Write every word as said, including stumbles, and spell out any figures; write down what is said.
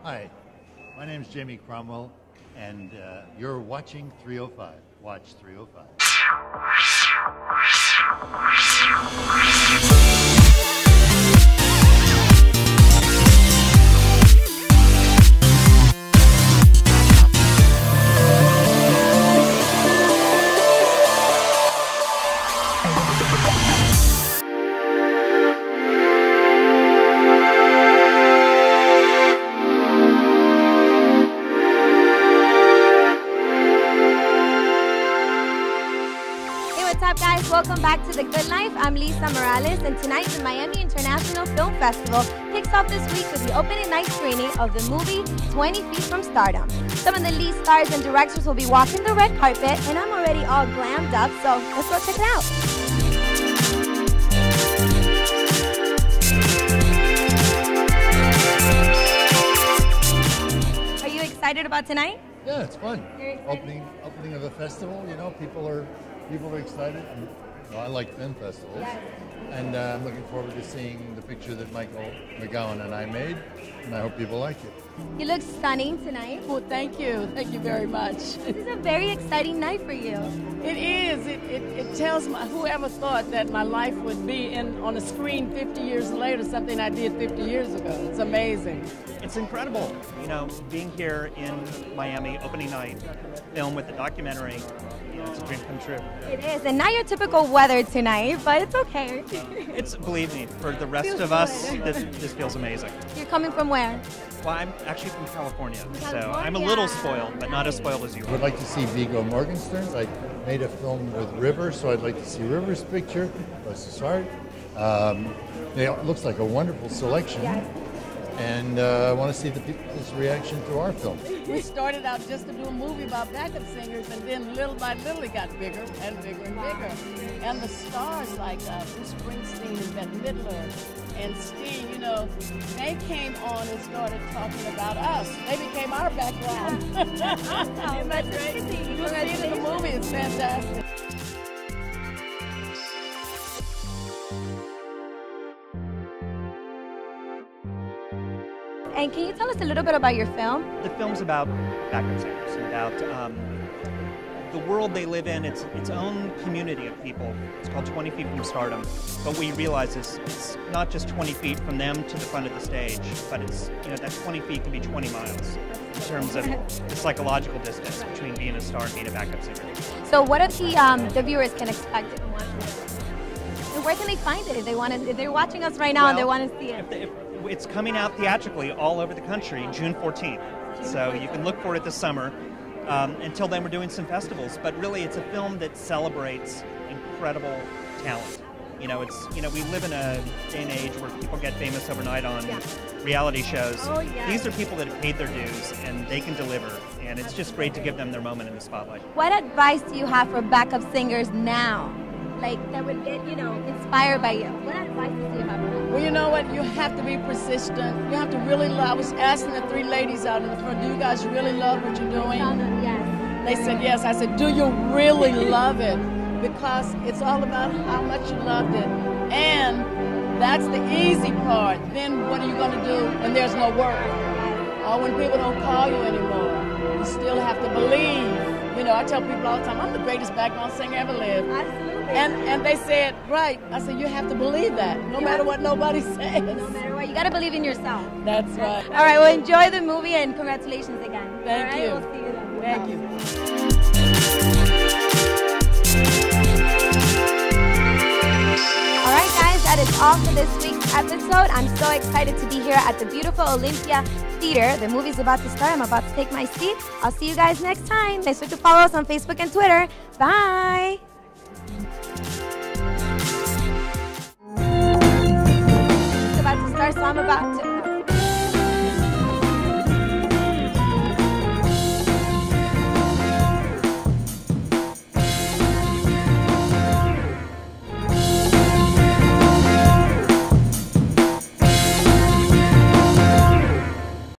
Hi, my name is Jamie Cromwell, and uh, you're watching three oh five. Watch three oh five. What's up, guys? Welcome back to The Good Life. I'm Lisa Morales, and tonight the Miami International Film Festival kicks off this week with the opening night screening of the movie twenty feet from Stardom. Some of the lead stars and directors will be walking the red carpet, and I'm already all glammed up, so let's go check it out. Are you excited about tonight? Yeah, it's fun. Opening, opening of a festival. You know, people are people are excited. And, you know, I like film festivals, Yes. and uh, I'm looking forward to seeing the picture that Michael McGowan and I made, and I hope people like it. You look stunning tonight. Well, thank you. Thank you very much. This is a very exciting night for you. It is. It, it, it tells my, whoever thought that my life would be in on a screen fifty years later, something I did fifty years ago. It's amazing. It's incredible, you know, being here in Miami, opening night, film with the documentary. You know, it's a dream come true. It is, and not your typical weather tonight, but it's okay. It's, believe me, for the rest Feels of us, good. this, this feels amazing. You're coming from where? Well, I'm actually from California, so California. I'm a little spoiled, but not as spoiled as you I would are. like to see Viggo Mortensen. I made a film with River, so I'd like to see River's picture. Bless his heart. Um, it looks like a wonderful selection. Yes. And uh, I want to see the people's reaction to our film. We started out just to do a movie about backup singers, and then little by little it got bigger and bigger and bigger. And the stars like uh, Bruce Springsteen and Bette Midler and Sting, you know, they came on and started talking about us. They became our background. Isn't that great? You see it in the movie, it's fantastic. And can you tell us a little bit about your film? The film's about backup singers, about um, the world they live in, its its own community of people. It's called twenty feet from Stardom. But we realize is it's not just twenty feet from them to the front of the stage, but it's, you know, that twenty feet can be twenty miles in terms of the psychological distance between being a star and being a backup singer. So what are the um, the viewers can expect from watching this? And where can they find it if they want to? If they're watching us right now and they Well, want to see it? If the, if it's coming out theatrically all over the country June fourteenth, so you can look for it this summer. Um, until then, we're doing some festivals, but really, it's a film that celebrates incredible talent. You know, it's you know we live in a day and age where people get famous overnight on Yeah. reality shows. Oh, yeah. These are people that have paid their dues and they can deliver, and it's just great to give them their moment in the spotlight. What advice do you have for backup singers now, like that would get you know inspired by you? What advice do you have for them? Well, you know what? You have to be persistent. You have to really love. I was asking the three ladies out in the front, do you guys really love what you're doing? Yes. They said yes. I said, do you really love it? Because it's all about how much you loved it. And that's the easy part. Then what are you going to do when there's no work? Or when people don't call you anymore? You still have to believe. You know, I tell people all the time, I'm the greatest background singer ever lived. Absolutely. And and they said, right. I said, you have to believe that, no Yeah. matter what nobody says. No matter what, you gotta believe in yourself. That's right. All right. Well, enjoy the movie and congratulations again. Thank All right, you. We'll see you then. Thank you. All right, guys, that is all for this week's episode. I'm so excited to be here at the beautiful Olympia Theater. The movie's about to start. I'm about to take my seat. I'll see you guys next time. Make sure to follow us on Facebook and Twitter. Bye.